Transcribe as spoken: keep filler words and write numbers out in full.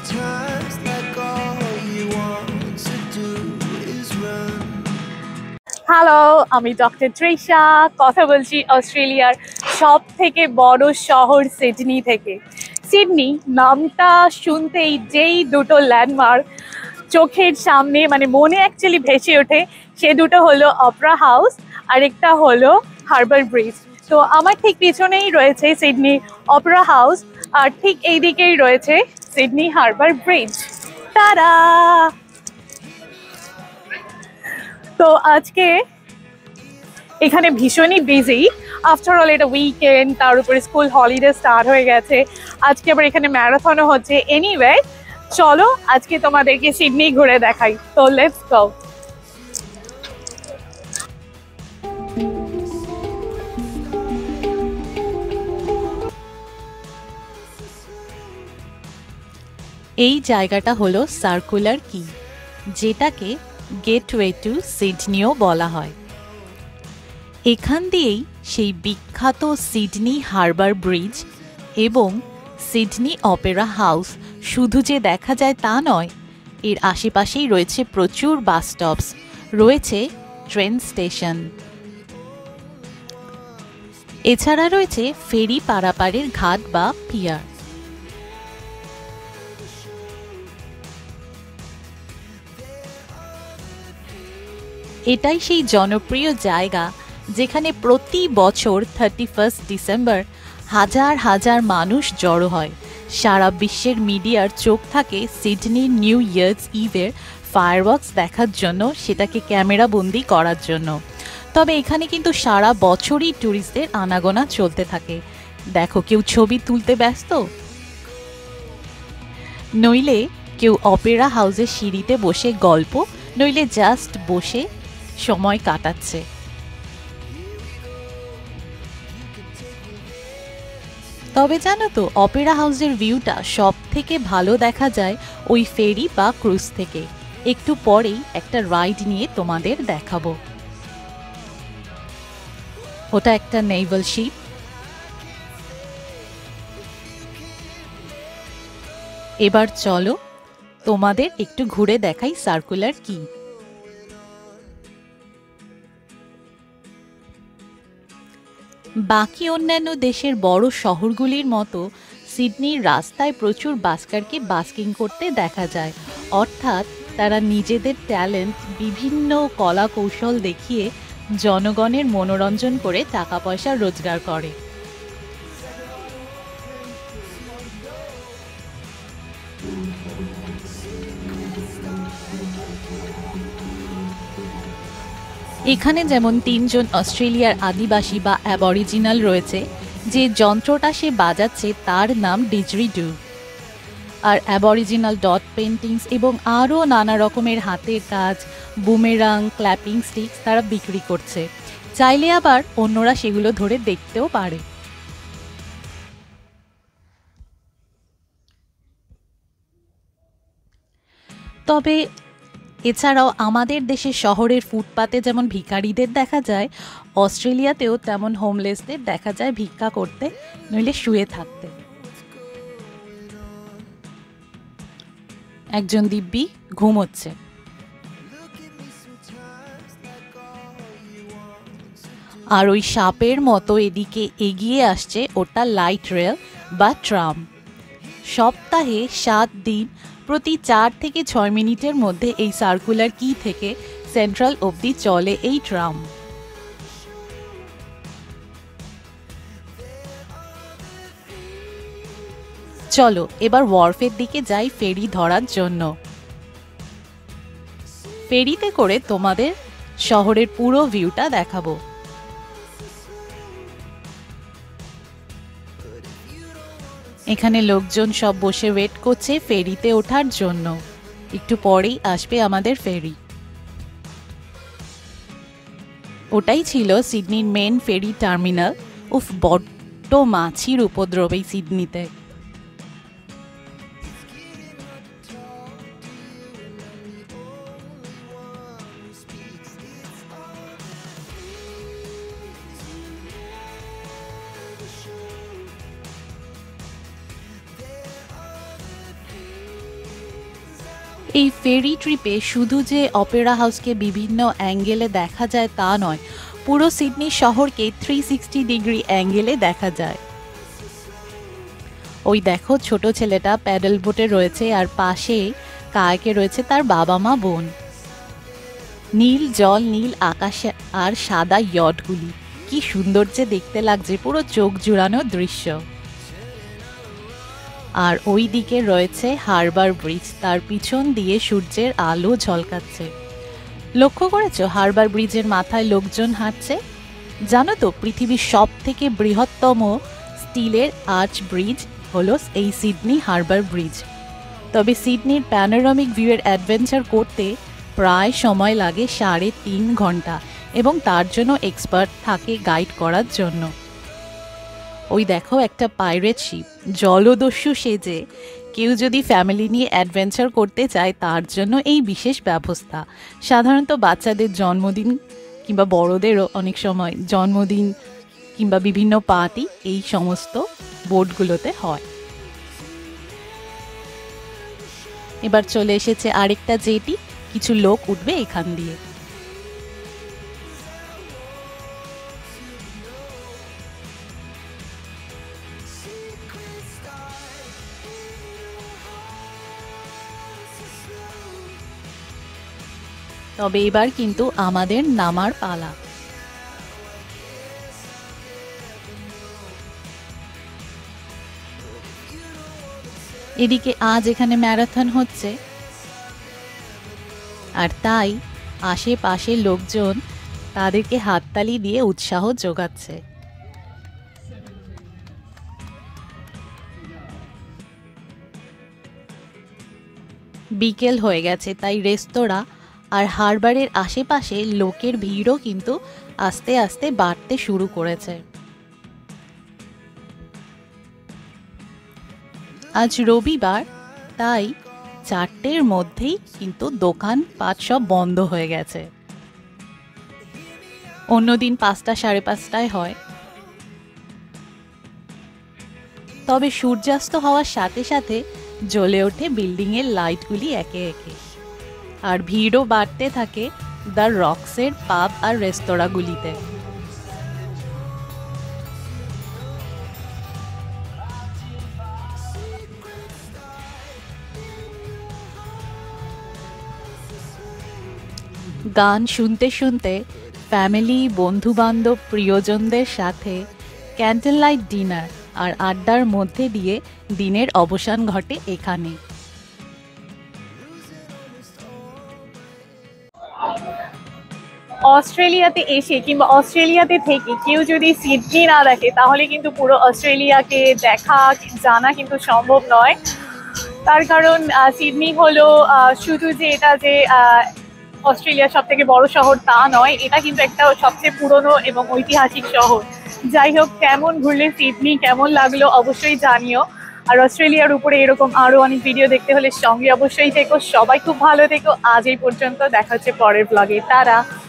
sometimes like all you want to do is run. Hello, আমি doctor Trisha কথা বলছি অস্ট্রেলিয়ার সব থেকে বড় শহর সিডনি থেকে। সিডনি নামটা শুনতেই যেই দুটো ল্যান্ডমার্ক চোখের সামনে মানে মনে অ্যাকচুয়ালি ভেসে ওঠে, সে দুটো হলো অপেরা হাউস আর একটা হলো হারবার ব্রিজ। তো আমার ঠিক পিছনেই রয়েছে সিডনি অপেরা হাউস আর ঠিক এই দিকেই রয়েছে সিডনি হারবার ব্রিজ। তারা তো আজকে এখানে ভীষণই বিজি। আফটার অল এটা উইকেন্ড, তার উপরে স্কুল হলিডে স্টার্ট হয়ে গেছে। আজকে আবার এখানে ম্যারাথনও হচ্ছে। এনিওয়ে, চলো আজকে তোমাদেরকে সিডনি ঘুরে দেখাই। তো লেটস গো। এই জায়গাটা হলো সার্কুলার কি, যেটাকে গেটওয়ে টু সিডনিও বলা হয়। এখান দিয়েই সেই বিখ্যাত সিডনি হারবার ব্রিজ এবং সিডনি অপেরা হাউস শুধু যে দেখা যায় তা নয়, এর আশেপাশেই রয়েছে প্রচুর বাস স্টপস, রয়েছে ট্রেন স্টেশন, এছাড়া রয়েছে ফেরি পারাপারের ঘাট বা পিয়ার। এটাই সেই জনপ্রিয় জায়গা যেখানে প্রতি বছর থার্টি ফার্স্ট ডিসেম্বর হাজার হাজার মানুষ জড়ো হয়। সারা বিশ্বের মিডিয়ার চোখ থাকে সিডনির নিউ ইয়ার্স ইভের ফায়ারওয়ার্কস দেখার জন্য, সেটাকে ক্যামেরাবন্দি করার জন্য। তবে এখানে কিন্তু সারা বছরই ট্যুরিস্টদের আনাগোনা চলতে থাকে। দেখো, কেউ ছবি তুলতে ব্যস্ত, নইলে কেউ অপেরা হাউসের সিঁড়িতে বসে গল্প, নইলে জাস্ট বসে সময় কাটাচ্ছে। তবে জানো তো, অপেরা হাউসের ভিউটা সব থেকে ভালো দেখা যায় ওই ফেরি বা ক্রুজ থেকে। একটু পরেই একটা রাইড নিয়ে তোমাদের দেখাবো। ওটা একটা নেভাল শিপ। এবার চলো তোমাদের একটু ঘুরে দেখাই সার্কুলার কি। বাকি অন্যান্য দেশের বড় শহরগুলির মতো সিডনির রাস্তায় প্রচুর বাস্কারকে বাস্কিং করতে দেখা যায়, অর্থাৎ তারা নিজেদের ট্যালেন্ট বিভিন্ন কলা কৌশল দেখিয়ে জনগণের মনোরঞ্জন করে টাকা পয়সা রোজগার করে। এখানে যেমন তিনজন অস্ট্রেলিয়ার আদিবাসী বা অ্যাবরিজিনাল রয়েছে, যে যন্ত্রটা সে বাজাচ্ছে তার নাম ডিজরিডু। আর অ্যাবরিজিনাল ডট পেন্টিংস এবং আরও নানা রকমের হাতের কাজ, বুমেরাং, ক্ল্যাপিং স্টিক্স তারা বিক্রি করছে। চাইলে আবার অন্যরা সেগুলো ধরে দেখতেও পারে। তবে এছাড়াও আমাদের দেশের শহরের ফুটপাতে যেমন ভিখারিদের দেখা যায়, অস্ট্রেলিয়াতেও তেমন হোমলেসদের দেখা যায় ভিক্ষা করতে, নইলে শুয়ে থাকতে। একজন দিব্যি ঘুমোচ্ছে। আর ওই সাপের মতো এদিকে এগিয়ে আসছে, ওটা লাইট রেল বা ট্রাম। সপ্তাহে সাত দিন প্রতি চার থেকে ছয় মিনিটের মধ্যে এই সার্কুলার কি থেকে সেন্ট্রাল অবধি চলে এই ট্রাম। চলো এবার ওয়ার্ফের দিকে যাই ফেরি ধরার জন্য। ফেরিতে করে তোমাদের শহরের পুরো ভিউটা দেখাবো। এখানে লোকজন সব বসে ওয়েট করছে ফেরিতে ওঠার জন্য। একটু পরেই আসবে আমাদের ফেরি। ওটাই ছিল সিডনির মেন ফেরি টার্মিনাল। উফ, বড্ড মাছির উপদ্রব এই সিডনিতে। এই ফেরি ট্রিপে শুধু যে অপেরা হাউসকে বিভিন্ন অ্যাঙ্গেলে দেখা যায় তা নয়, পুরো সিডনি শহরকে থ্রি সিক্সটি ডিগ্রি অ্যাঙ্গেলে দেখা যায়। ওই দেখো ছোট ছেলেটা প্যাডেল বোটে রয়েছে, আর পাশে কায়াকে রয়েছে তার বাবা মা বোন। নীল জল, নীল আকাশে আর সাদা ইয়টগুলি কি সুন্দর যে দেখতে লাগছে, পুরো চোখ জুড়ানো দৃশ্য। আর ওই দিকে রয়েছে হারবার ব্রিজ, তার পিছন দিয়ে সূর্যের আলো ঝলকাচ্ছে। লক্ষ্য করেছো হারবার ব্রিজের মাথায় লোকজন হাঁটছে? জানো তো পৃথিবীর সব থেকে বৃহত্তম স্টিলের আর্চ ব্রিজ হলো এই সিডনি হারবার ব্রিজ। তবে সিডনির প্যানোরামিক ভিউয়ের অ্যাডভেঞ্চার করতে প্রায় সময় লাগে সাড়ে তিন ঘন্টা, এবং তার জন্য এক্সপার্ট থাকে গাইড করার জন্য। ওই দেখো একটা পাইরেট শিপ, জলদস্যু সেজে কেউ যদি ফ্যামিলি নিয়ে অ্যাডভেঞ্চার করতে চায় তার জন্য এই বিশেষ ব্যবস্থা। সাধারণত বাচ্চাদের জন্মদিন কিংবা বড়দেরও অনেক সময় জন্মদিন কিংবা বিভিন্ন পার্টি এই সমস্ত বোটগুলোতে হয়। এবার চলে এসেছে আরেকটা জেটি, কিছু লোক উঠবে এখান দিয়ে। তবে এবার কিন্তু আমাদের নামার পালা। এদিকে আজ এখানে ম্যারাথন হচ্ছে, আর তাই আশেপাশে লোকজন তাদেরকে হাততালি দিয়ে উৎসাহ যোগাচ্ছে। বিকেল হয়ে গেছে, তাই রেস্তোরাঁ আর হারবারের আশেপাশে লোকের ভিড়ও কিন্তু আস্তে আস্তে বাড়তে শুরু করেছে। আজ রবিবার, তাই চারটের মধ্যেই কিন্তু দোকান পাট সব বন্ধ হয়ে গেছে। অন্যদিন পাঁচটা সাড়ে পাঁচটায় হয়। তবে সূর্যাস্ত হওয়ার সাথে সাথে জ্বলে ওঠে বিল্ডিংয়ের লাইটগুলি একে একে, আর ভিড়ও বাড়তে থাকে দ্য রক্সের পাব আর রেস্তোরাঁগুলিতে। গান শুনতে শুনতে ফ্যামিলি, বন্ধু বান্ধব, প্রিয়জনদের সাথে ক্যান্ডেল লাইট ডিনার আর আড্ডার মধ্যে দিয়ে দিনের অবসান ঘটে এখানে। অস্ট্রেলিয়াতে এসে কিংবা অস্ট্রেলিয়াতে থেকে কেউ যদি সিডনি না দেখে তাহলে কিন্তু পুরো অস্ট্রেলিয়াকে দেখা জানা কিন্তু সম্ভব নয়। তার কারণ সিডনি হলো শুধু যে এটা যে অস্ট্রেলিয়ার সব থেকে বড় শহর তা নয়, এটা কিন্তু একটা সবচেয়ে পুরনো এবং ঐতিহাসিক শহর। যাই হোক, কেমন ঘুরলে সিডনি, কেমন লাগলো অবশ্যই জানিও। আর অস্ট্রেলিয়ার উপরে এরকম আরো অনেক ভিডিও দেখতে হলে সঙ্গে অবশ্যই থেকো। সবাই খুব ভালো থেকো। আজ এই পর্যন্ত, দেখা হচ্ছে পরের ব্লগে। তারা